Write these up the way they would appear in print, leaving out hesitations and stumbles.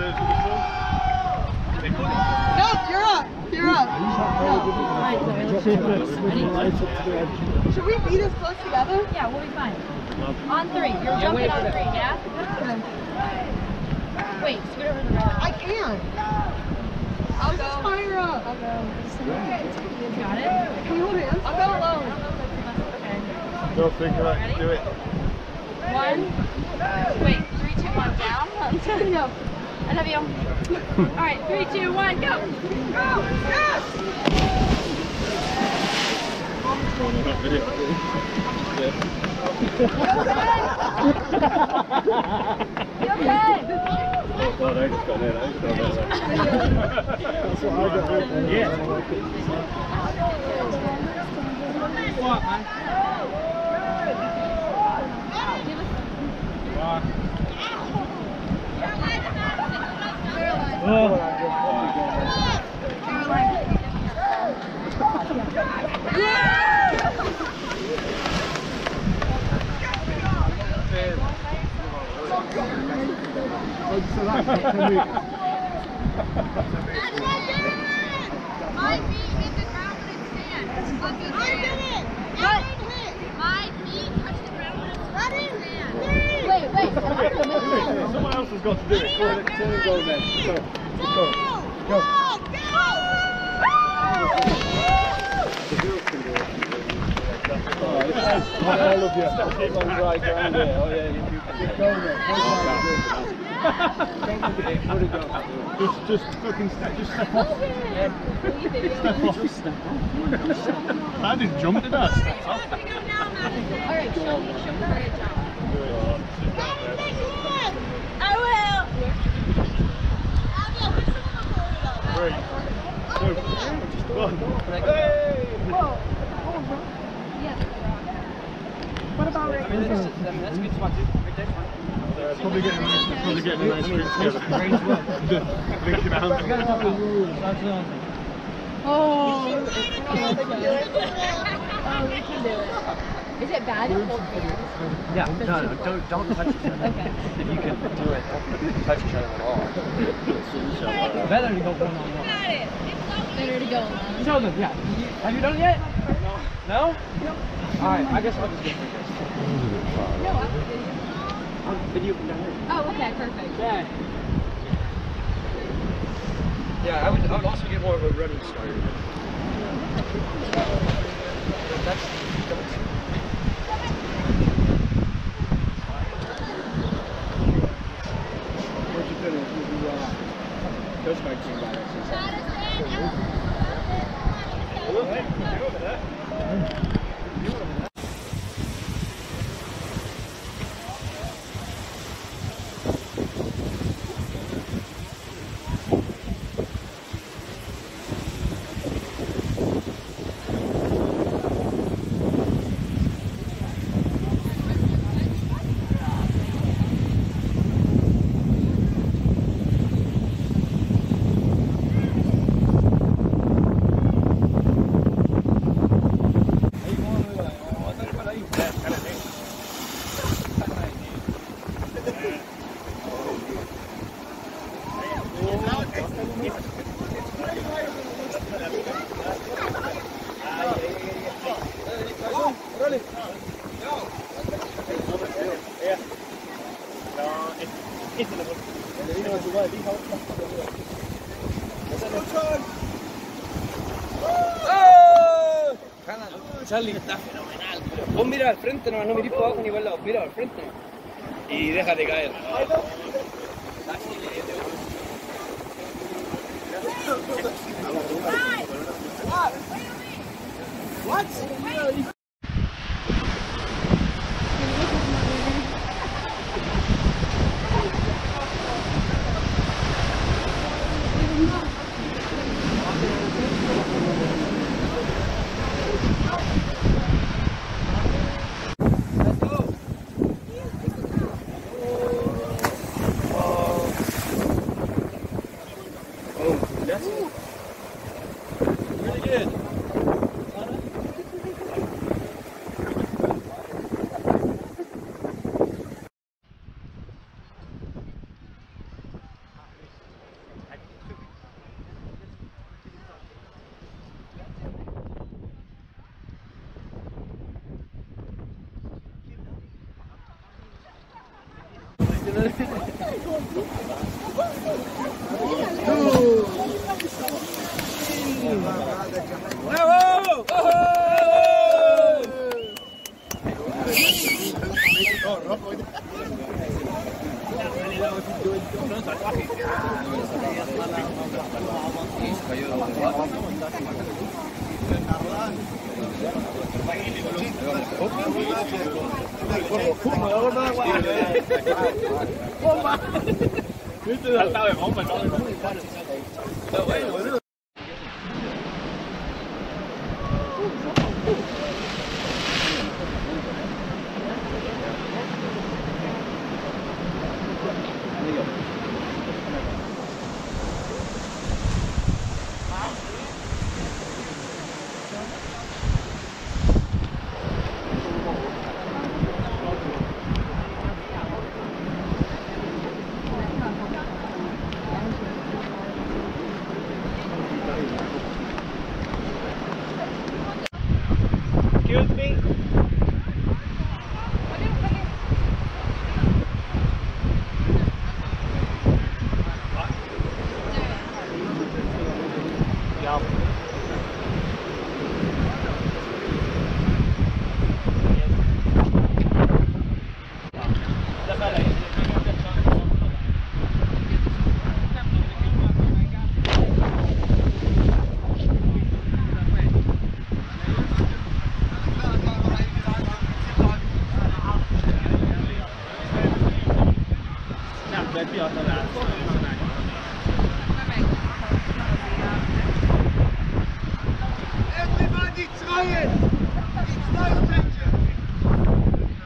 serves with this one. No, you're up. You're up. Should we be this close together? Yeah, we'll be fine. On 3. You're jumping on 3, yeah? Wait, scoot over the rail. I can. I'll go. Fire up. I'll go. You got it? Can you hold hands? I'll go alone. Okay. Don't think about it. Do it. 1. Wait, 3, 2, 1, down. No. I love you. Alright, 3, 2, 1, go! Go! Yes! Not video. You okay? Well, I just got there. That's what I got. Yeah. What, man? My feet hit the ground when it stands. I did it! My feet touched the ground when it stands. Wait. Someone else has got to do it. Go on, turn and go then. Go. I love you. Keep on right around here. Oh yeah, you go there. Just fucking step off. Step off. I didn't jump, did I? Step off. Alright, show me where to jump. I will! 3, 2, 1. Hey! What about right now? That's a good spot too. Right there. Probably getting a nice group together. Linking arms. Oh, we can do it. Is it bad to hold hands? Yeah, no, don't touch each other. Okay. If you can do it, don't touch each other at all. Better to go one-on-one. Better to go alone. Show them, yeah. Have you done it yet? No? No? Alright, I guess I'll just get through this. No, I'm video. I'll video from down here. Oh, okay, perfect. Yeah. Yeah, I would also get more of a running start. That's what you did is you Coast Guard came by us and said, Charlie está fenomenal, pero vos mira al frente nomás, no mirís para abajo ni para el lado, mira al frente y déjate caer. What? Really good. ¡Bravo! Saltado de bomba, está bueno, boludo. Excuse me. Everybody try it! It's no danger!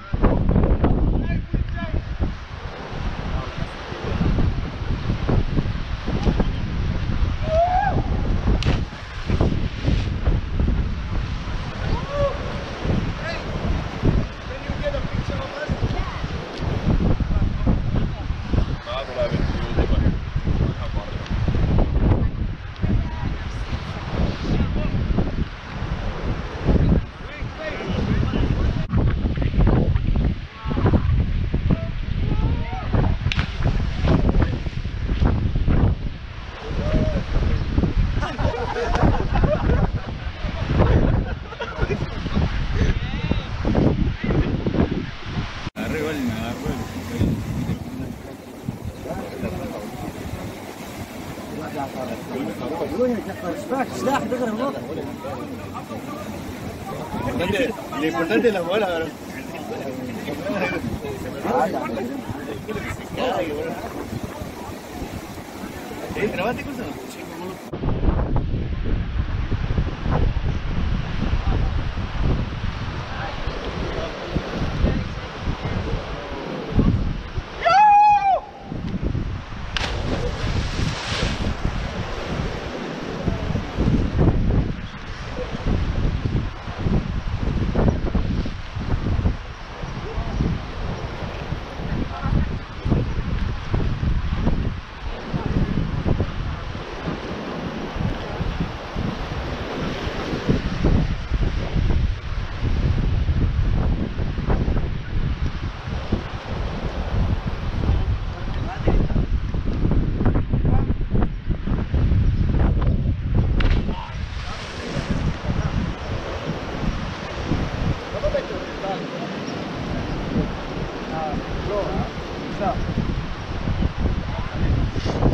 Lo importante es la bola, ¿verdad? ¿Grabaste cosas? Stop.